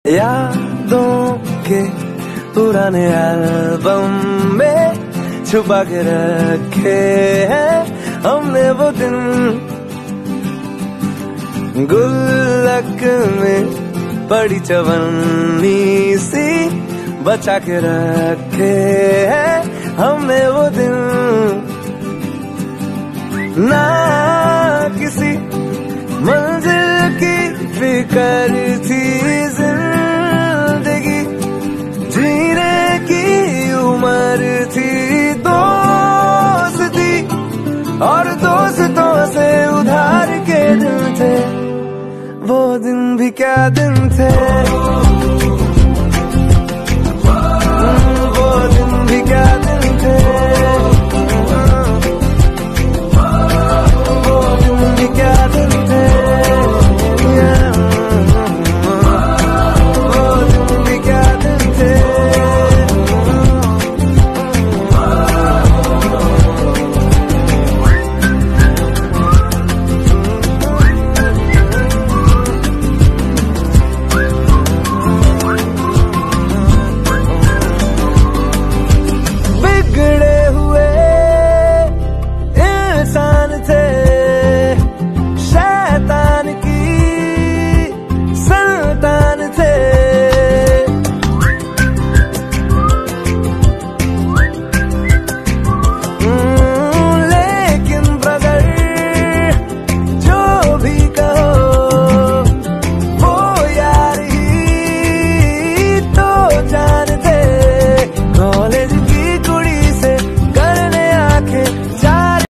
यादों के पुराने एल्बम में छुपा के रखे हैं हमने वो दिन, गुल्लक में पड़ी चवन्नी सी बचा के रखे हैं हमने वो दिन। ना किसी मंजिल की फिक्र थी, जिंदगी जीने की उम्र थी, दोस्ती और दोस्तों से उधार के दिन थे, वो दिन भी क्या दिन थे।